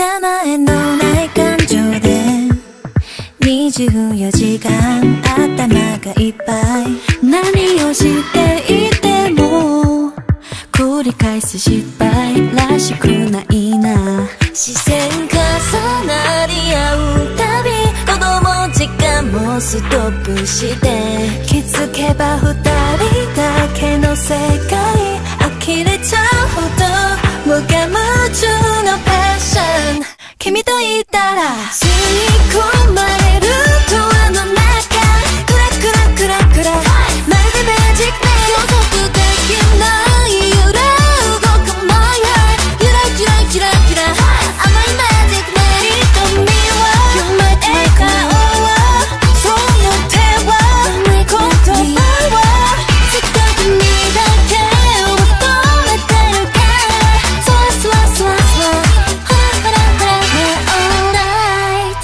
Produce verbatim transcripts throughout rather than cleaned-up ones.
名前のない感情でにじゅうよじかん頭がいっぱい。何をしていても繰り返す失敗らしくないな。視線重なり合うたび子供時間もストップして気づけば二人だけの世界呆れちゃうほど無我夢中のパッション。君といたら吸い込まれるドアの中クラクラクラクラまるでマジックね。予測できない揺れ動く My heart ゆらゆらゆらゆら甘いマジックね。瞳は笑顔はその手は言葉はせっかくにだけを求めてるからそわそわそわそわハラハラAll night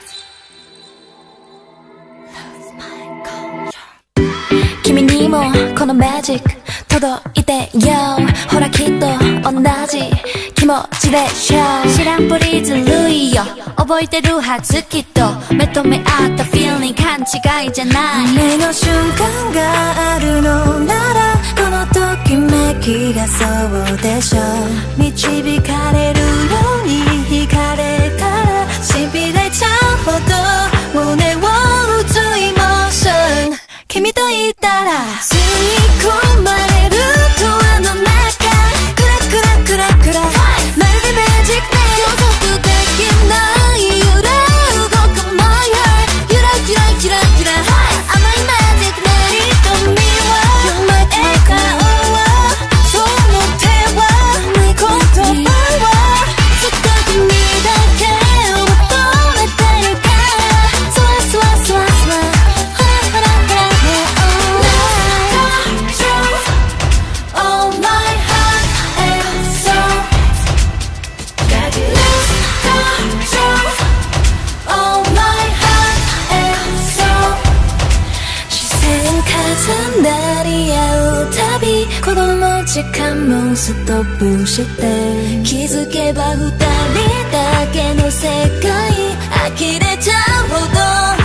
Lose my control 君にもこのマジック届いてよ。ほらきっと同じ気持ちでしょ。知らんぷりずるいよ覚えてるはずきっと目と目合った feeling 勘違いじゃない。夢の瞬間があるのならこのときめきがそうでしょう。導かれるように惹かれたら痺れちゃうほど胸を打つイモーション。君といたら吸い込まれるドアの中クラクラクラクラまるでマジックね。予測できない揺れ動く My heart ゆらゆらゆらゆら甘いマジックね。瞳は笑顔はその手は言葉はせっかくにだけを求めてるからそわそわそわそわハラハラハラAll my heart and soul Got you lose control All my heart and soul 視線重なり合うたび子供時間もストップして気づけば二人だけの世界呆れちゃうほど